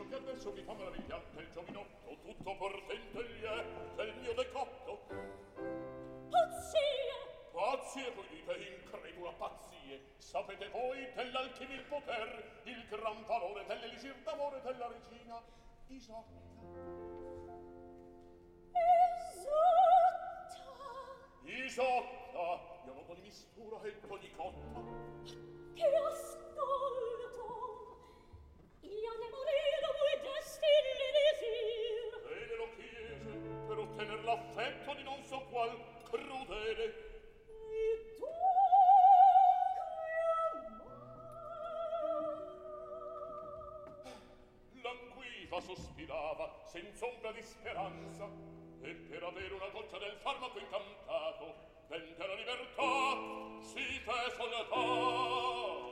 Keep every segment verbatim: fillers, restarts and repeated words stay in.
che adesso mi fa meravigliante il giovinotto, tutto portento egli è del mio decotto. Pazzie! Pazzie, voi dite, incredula pazzie. Sapete voi dell'alchimia il poter, il gran valore dell'elisir d'amore della regina Isotta. Isotta! Isotta! Io non di mistura e di cotta. Che ascolto! Io ne morivo voi destini desir. Bene lo chiese per ottener l'affetto di non so qual crudele. E tu languiva, sospirava, senza ombra di speranza, e per avere una goccia del farmaco incantato, vende la libertà, si fe soldato.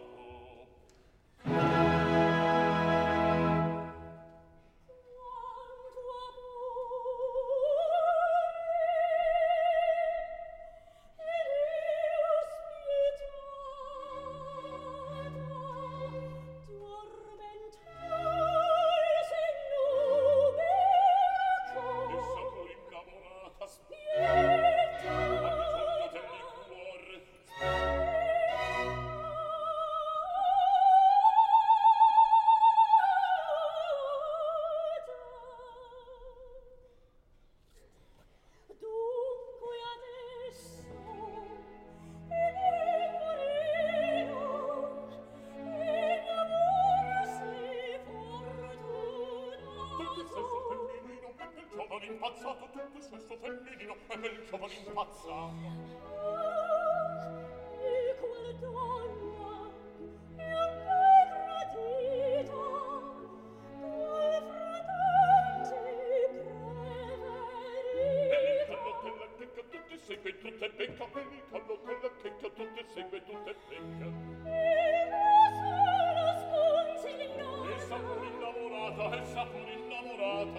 Impazzato tutto il sesso femminino e bel giovane impazzato. E quale donna è degradita, tuoi fratelli preferita. E il callottella che che tutti segue tutte becca, e il callottella che che tutti segue tutte becca. E la sola sconsigliata, Essa pur innamorata, essa pur innamorata.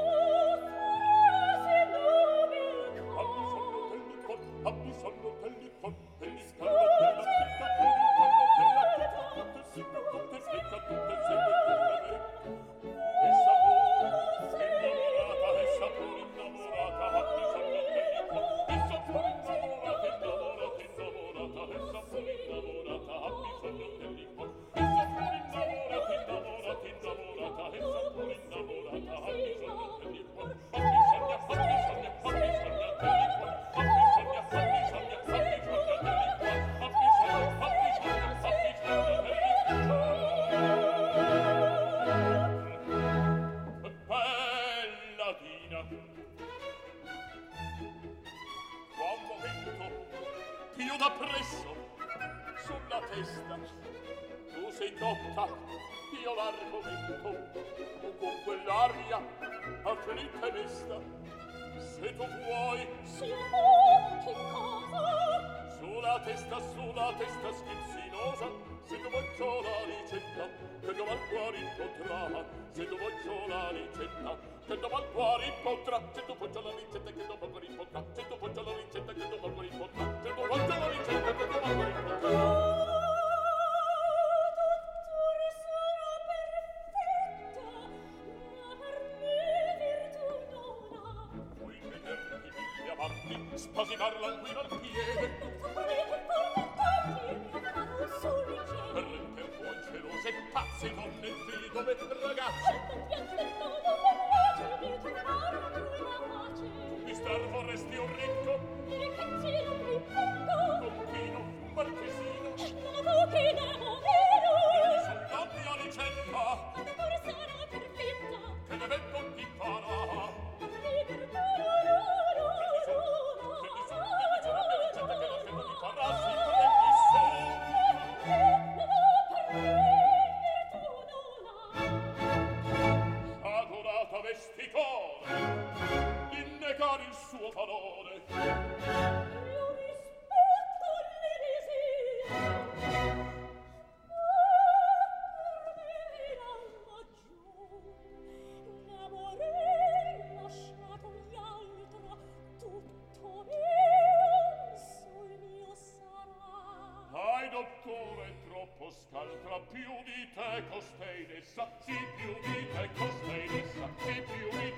Ha bisogno del licor, degli scallo della fitta, per il callo della fitta, tutte segue, tutte secca, tutte segue, tutte becca. Essa pur innamorata, essa pur innamorata, ha bisogno del licor, essa pur innamorata, innamorata, innamorata, essa pur innamorata, ha bisogno del licor, essa pur innamorata, innamorata, innamorata, essa pur innamorata, ha bisogno del licor, ha bisogno, ha bisogno, ha bisogno del licor. Da presso sulla testa tu sei cotta, io l'argomento, tu con quell'aria a che li temesta, se tu vuoi sia che cosa sulla testa, sulla testa schizzinosa, se tu voglio la ricetta che dove al cuore potrà, se tu voglio la ricetta che dove al cuore potrà, se tu voglio la ricetta che dove al cuore potrà, se tu voglio la ricetta che dove al cuore potrà, se tu voglio la ricetta che dove al cuore potrà. Spasinar l'anguina al piede per voi gelose pazze donne vedove ragazze tu mi star vorresti un ricco contino un marchesino e son donne a ricetta che deve non ti farà. più di te costei dessa, sì più di te costei dessa, sì più di